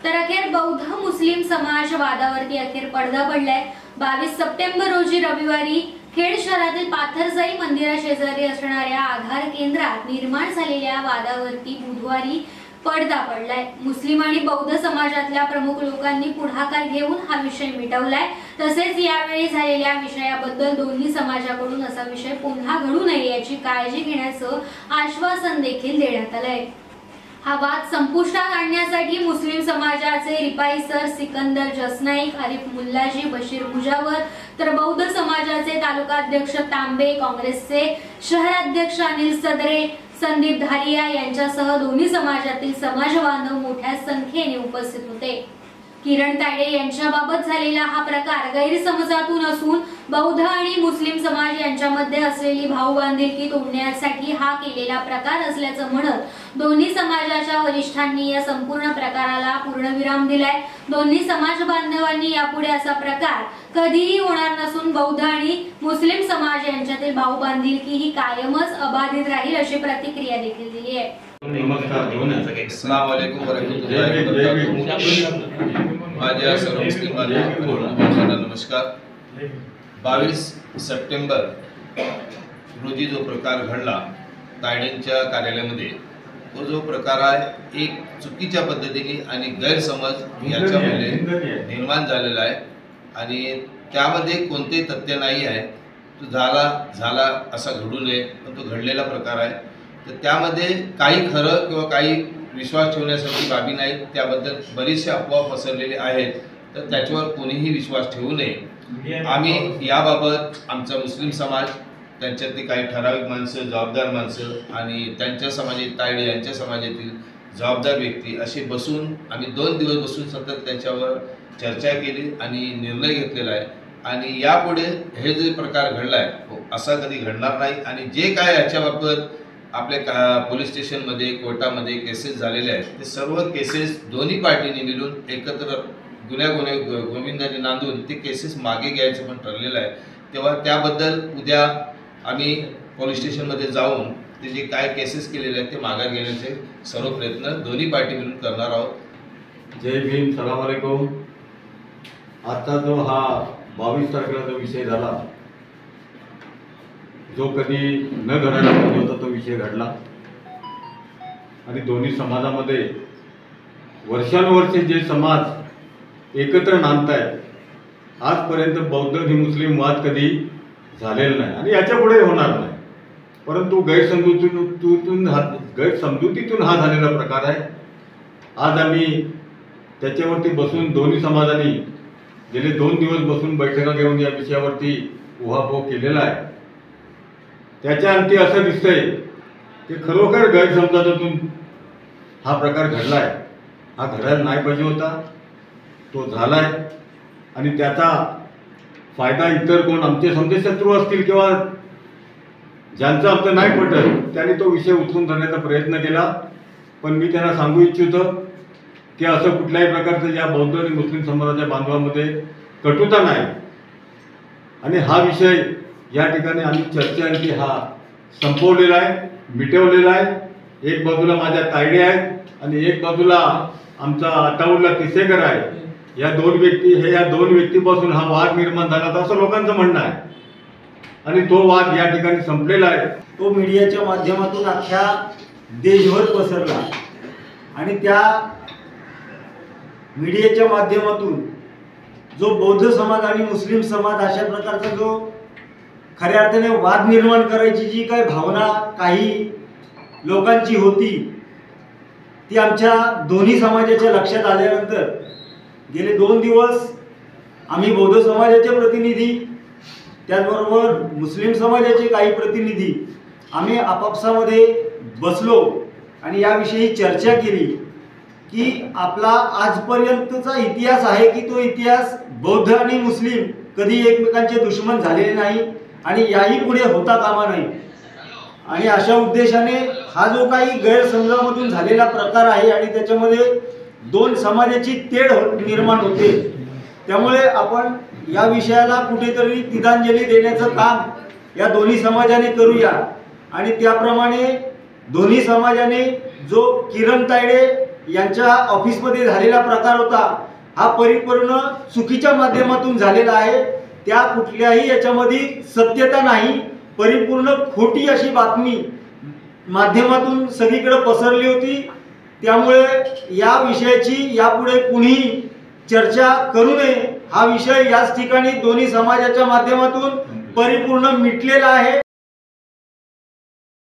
तर अखेर बौद्ध मुस्लिम समाज वादावरती अखेर पडदा पडलाय। 22 सप्टेंबर रोजी रविवारी खेड शहरातील पाथरजाई मंदिराशेजारी असणाऱ्या आधार केंद्रात निर्माण झालेल्या वादावरती बुधवारी पडदा पडलाय। मुस्लिम आणि बौद्ध समाजातल्या प्रमुख लोकांनी पुढाकार घेऊन हा विषय मिटवलाय। तसेच यावेळी झालेल्या विषयाबद्दल दोन्ही समाजाकडून असा विषय पुन्हा घडू नये याची काळजी घेण्याचं आश्वासन देखील देण्यात आलंय। हा वाद संपुष्टात आणण्यासाठी मुस्लिम समाजाचे रिपाई सर सिकंदर जसनाईक, आरिफ मुल्लाजी, बशीर मुजावर, तर बौद्ध समाजाचे तालुकाध्यक्ष तांबे, काँग्रेसचे शहराध्यक्ष अनिल सदरे, संदीप धारिया यांच्यासह दोन्ही समाजातील समाजबांधव मोठ्या संख्येने उपस्थित होते। किरण तायडे यांच्याबाबत झालेला हा प्रकार गैरसमजातून असून बौद्ध आणि मुस्लिम समाज यांच्यामध्ये असलेली भाऊबांधिलकी तोडण्यासाठी हा केलेला प्रकार असल्याचं म्हणत दोन्ही समाजाच्या वरिष्ठांनी या संपूर्ण प्रकाराला पूर्णविराम दिलाय। दोन्ही समाज बांधवांनी यापुढे असा प्रकार कधीही होणार नसून बौद्ध आणि मुस्लिम समाज यांच्यातील भाऊबांधिलकी ही कायमच अबाधित राहील अशी प्रतिक्रिया देखील दिली आहे। अस्सलाम वालेकुम वरहमतुल्लाहि वबरकातुहू। माझ्या सर्व मुस्लिम बांधवांना नमस्कार। 22 सप्टेंबर रोजी जो प्रकार घडला तायडेंच्या कार्यालयामध्ये, तो जो प्रकार आहे एक चुकीच्या पद्धतीने आणि गैरसमज याच्यामध्ये निर्माण झालेला आहे आणि त्यामध्ये कोणतेही तथ्य नाही आहे। तो झाला असा घडू नये, पण तो घडलेला प्रकार आहे। तर त्यामध्ये काही खरं किंवा काही विश्वास ठेवण्यासारखी बाबी नाहीत, त्याबद्दल बरीचशी अफवा पसरलेली आहेत, तर त्याच्यावर कोणीही विश्वास ठेवू नये। आम्ही याबाबत आमचा मुस्लिम समाज, त्यांच्यातली काही ठराविक माणसं, जबाबदार माणसं आणि त्यांच्या समाजातील तायडे यांच्या समाजातील जबाबदार व्यक्ती असे बसून आम्ही 2 दिवस बसून सतत त्याच्यावर चर्चा केली आणि निर्णय घेतलेला आहे। आणि यापुढे हे जे प्रकार घडला आहे असा कधी घडणार नाही आणि जे काय याच्याबाबत आपल्या पोलीस स्टेशनमध्ये, कोर्टामध्ये केसेस झालेले आहेत, ते सर्व केसेस दोन्ही पार्टीने मिळून एकत्र गोविंदाने नांदून ते केसेस मागे घ्यायचं पण ठरलेलं आहे। तेव्हा त्याबद्दल उद्या आम्ही पोलीस स्टेशनमध्ये जाऊन ते जे काय केसेस केलेले आहेत ते मागे घेण्याचे सर्व प्रयत्न दोन्ही पार्टी मिळून करणार आहोत। जय भीम, सलाम वालेकुम। आता जो हा 22 तारखेला जो विषय झाला, जो कधी न घडायला पाहिजे होता तो विषय घडला आणि दोन्ही समाजामध्ये वर्षानुवर्षे जे समाज एकत्र नांदतायत, आजपर्यंत बौद्ध आणि मुस्लिम वाद कधी झालेला नाही आणि याच्या पुढे होणार नाही। परंतु गैरसमजुतीतून हा झालेला प्रकार आहे। आज आम्ही त्याच्यावरती बसून दोन्ही समाजांनी गेले 2 दिवस बसून बैठका घेऊन या विषयावरती उहापोह केलेला आहे। त्याच्या अंती असं दिसतंय की खरोखर गैरसमजातून हा प्रकार घडलाय। हा घडायला नाही पाहिजे होता, तो झालाय आणि त्याचा फायदा इतर कोण आमचे समजे शत्रू असतील किंवा ज्यांचं आमचं नाही पटत त्यांनी तो विषय उचलून धरण्याचा प्रयत्न केला। पण मी त्यांना सांगू इच्छितो की असं कुठल्याही प्रकारचं या बौद्ध आणि मुस्लिम समाजाच्या बांधवांमध्ये कटुता नाही आणि हा विषय या ठिकाणी आम्ही चर्चेअंती हा संपवलेला आहे, मिटवलेला आहे। एक बाजूला माझ्या तायडे आहेत आणि एक बाजूला आमचा अताउल्ला तिसेकर आहे। या 2 व्यक्तीपासून हा वाद निर्माण झाला असं लोकांचं म्हणणं आहे आणि तो वाद या ठिकाणी संपलेला आहे। तो मीडियाच्या माध्यमातून अख्ख्या देशभर पसरला आणि त्या मीडियाच्या माध्यमातून जो बौद्ध समाज आणि मुस्लिम समाज अशा प्रकारचा जो खऱ्या अर्थाने वाद निर्माण करायची जी काही भावना काही लोकांची होती, ती आमच्या दोन्ही समाजाच्या लक्षात आल्यानंतर गेले 2 दिवस आम्ही बौद्ध समाजाचे प्रतिनिधी, त्याचबरोबर मुस्लिम समाजाचे काही प्रतिनिधी आम्ही आपापसामध्ये बसलो आणि याविषयी चर्चा केली की आपला आजपर्यंतचा इतिहास आहे की तो इतिहास बौद्ध आणि मुस्लिम कधी एकमेकांचे दुश्मन झालेले नाही आणि याही पुढे होता कामा नये। आणि अशा उद्देशाने हा जो काही गैरसमजामधून झालेला प्रकार आहे आणि त्याच्यामध्ये 2 समाजाची तेढ निर्माण होते, त्यामुळे आपण या विषयाला कुठेतरी तिलांजली देण्याचं काम या दोन्ही समाजाने करूया आणि त्याप्रमाणे दोन्ही समाजाने जो किरण तायडे यांच्या ऑफिसमध्ये झालेला प्रकार होता हा परिपूर्ण चुकीच्या माध्यमातून झालेला आहे। त्या कुठल्याही याच्यामध्ये सत्यता नाही, परिपूर्ण खोटी अशी बातमी माध्यमातून सगळीकडे पसरली होती। त्यामुळे या विषयाची यापुढे कुणीही चर्चा करू नये। हा विषय याच ठिकाणी दोन्ही समाजाच्या माध्यमातून परिपूर्ण मिटलेला आहे।